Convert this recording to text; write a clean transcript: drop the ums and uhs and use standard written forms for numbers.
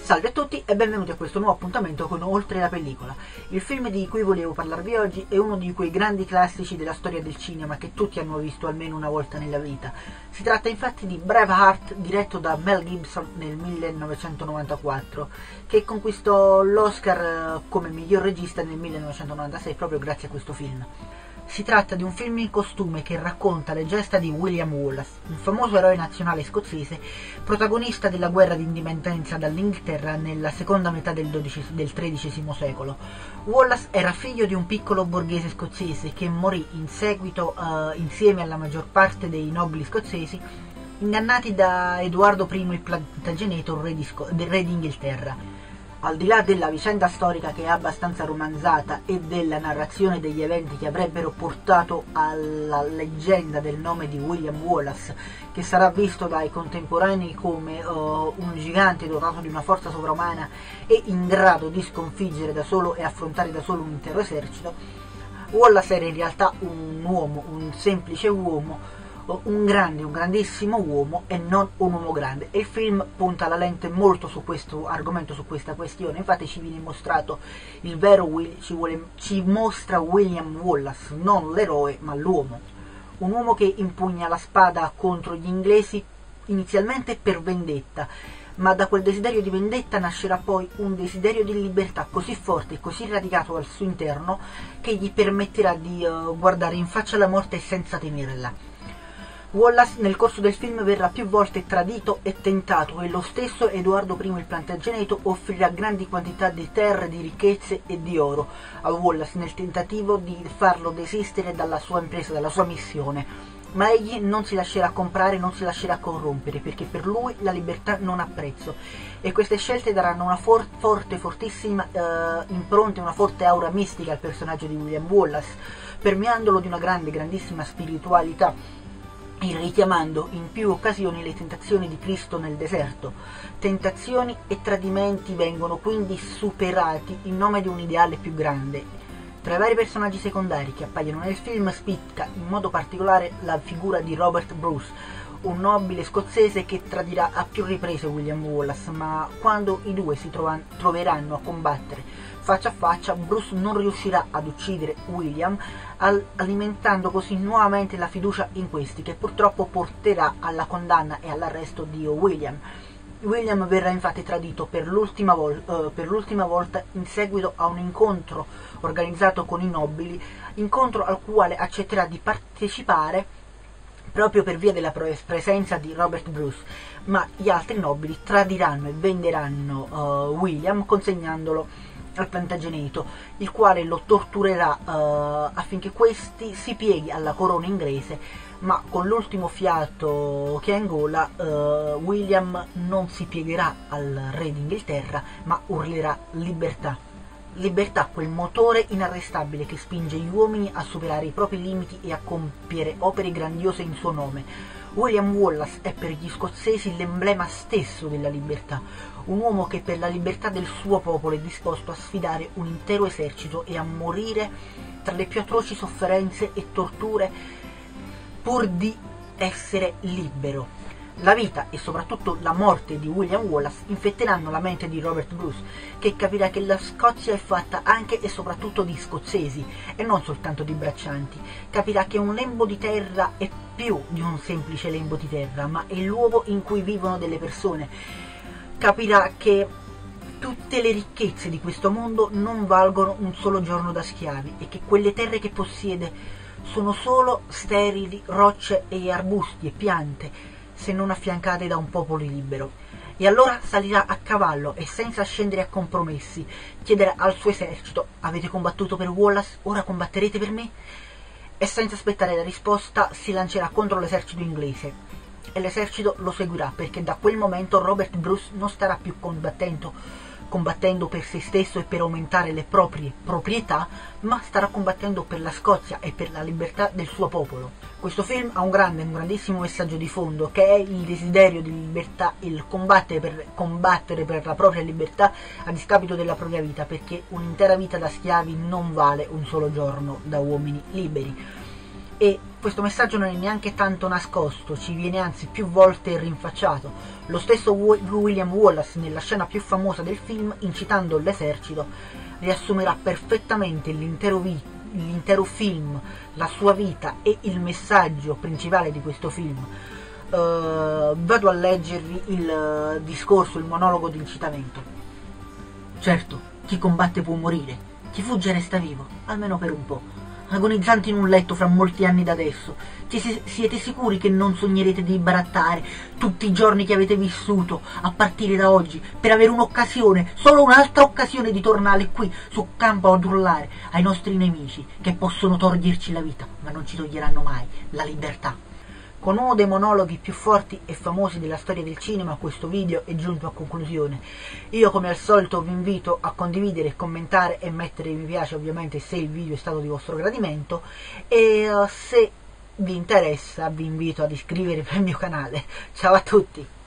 Salve a tutti e benvenuti a questo nuovo appuntamento con Oltre la pellicola. Il film di cui volevo parlarvi oggi è uno di quei grandi classici della storia del cinema che tutti hanno visto almeno una volta nella vita. Si tratta infatti di Braveheart, diretto da Mel Gibson nel 1994, che conquistò l'Oscar come miglior regista nel 1996 proprio grazie a questo film. Si tratta di un film in costume che racconta le gesta di William Wallace, un famoso eroe nazionale scozzese, protagonista della guerra di indipendenza dall'Inghilterra nella seconda metà del XIII secolo. Wallace era figlio di un piccolo borghese scozzese che morì in seguito insieme alla maggior parte dei nobili scozzesi, ingannati da Edoardo I il Plantageneto, re d'Inghilterra. Al di là della vicenda storica che è abbastanza romanzata e della narrazione degli eventi che avrebbero portato alla leggenda del nome di William Wallace, che sarà visto dai contemporanei come un gigante dotato di una forza sovrumana e in grado di sconfiggere da solo e affrontare da solo un intero esercito, Wallace era in realtà un uomo, un semplice uomo, un grandissimo uomo e non un uomo grande, e il film punta la lente molto su questo argomento, su questa questione. Infatti ci viene mostrato il vero ci mostra William Wallace, non l'eroe ma l'uomo, un uomo che impugna la spada contro gli inglesi inizialmente per vendetta, ma da quel desiderio di vendetta nascerà poi un desiderio di libertà così forte e così radicato al suo interno che gli permetterà di guardare in faccia la morte senza temerla. Wallace nel corso del film verrà più volte tradito e tentato e lo stesso Edoardo I il Plantageneto offrirà grandi quantità di terre, di ricchezze e di oro a Wallace nel tentativo di farlo desistere dalla sua impresa, dalla sua missione. Ma egli non si lascerà comprare, non si lascerà corrompere, perché per lui la libertà non ha prezzo e queste scelte daranno una fortissima impronta, una forte aura mistica al personaggio di William Wallace, permeandolo di una grandissima spiritualità e richiamando in più occasioni le tentazioni di Cristo nel deserto. Tentazioni e tradimenti vengono quindi superati in nome di un ideale più grande. Tra i vari personaggi secondari che appaiono nel film spicca in modo particolare la figura di Robert Bruce, un nobile scozzese che tradirà a più riprese William Wallace, ma quando i due si troveranno a combattere faccia a faccia, Bruce non riuscirà ad uccidere William, alimentando così nuovamente la fiducia in questi, che purtroppo porterà alla condanna e all'arresto di William. William verrà infatti tradito per l'ultima volta in seguito a un incontro organizzato con i nobili, incontro al quale accetterà di partecipare proprio per via della presenza di Robert Bruce, ma gli altri nobili tradiranno e venderanno William consegnandolo al Plantageneto, il quale lo torturerà affinché questi si pieghi alla corona inglese, ma con l'ultimo fiato che ha in gola William non si piegherà al re d'Inghilterra, ma urlerà libertà. Libertà, quel motore inarrestabile che spinge gli uomini a superare i propri limiti e a compiere opere grandiose in suo nome. William Wallace è per gli scozzesi l'emblema stesso della libertà, un uomo che per la libertà del suo popolo è disposto a sfidare un intero esercito e a morire tra le più atroci sofferenze e torture pur di essere libero. La vita e soprattutto la morte di William Wallace infetteranno la mente di Robert Bruce, che capirà che la Scozia è fatta anche e soprattutto di scozzesi e non soltanto di braccianti. Capirà che un lembo di terra è più di un semplice lembo di terra, ma è il luogo in cui vivono delle persone. Capirà che tutte le ricchezze di questo mondo non valgono un solo giorno da schiavi e che quelle terre che possiede sono solo sterili rocce e arbusti e piante, se non affiancate da un popolo libero. E allora salirà a cavallo e senza scendere a compromessi chiederà al suo esercito: avete combattuto per Wallace, ora combatterete per me? E senza aspettare la risposta si lancerà contro l'esercito inglese e l'esercito lo seguirà, perché da quel momento Robert Bruce non starà più combattendo per se stesso e per aumentare le proprie proprietà, ma starà combattendo per la Scozia e per la libertà del suo popolo. Questo film ha un grandissimo messaggio di fondo, che è il desiderio di libertà, il combattere per la propria libertà a discapito della propria vita, perché un'intera vita da schiavi non vale un solo giorno da uomini liberi. E questo messaggio non è neanche tanto nascosto, ci viene anzi più volte rinfacciato. Lo stesso William Wallace, nella scena più famosa del film, incitando l'esercito, riassumerà perfettamente l'intero film, la sua vita e il messaggio principale di questo film. Vado a leggervi il discorso, il monologo di incitamento. Certo, chi combatte può morire, chi fugge resta vivo, almeno per un po'. Agonizzanti in un letto fra molti anni da adesso, siete sicuri che non sognerete di barattare tutti i giorni che avete vissuto a partire da oggi per avere un'occasione, solo un'altra occasione di tornare qui sul campo ad urlare ai nostri nemici che possono toglierci la vita ma non ci toglieranno mai la libertà? Con uno dei monologhi più forti e famosi della storia del cinema, questo video è giunto a conclusione. Io come al solito vi invito a condividere, commentare e mettere mi piace, ovviamente se il video è stato di vostro gradimento, e se vi interessa vi invito ad iscrivervi al mio canale. Ciao a tutti!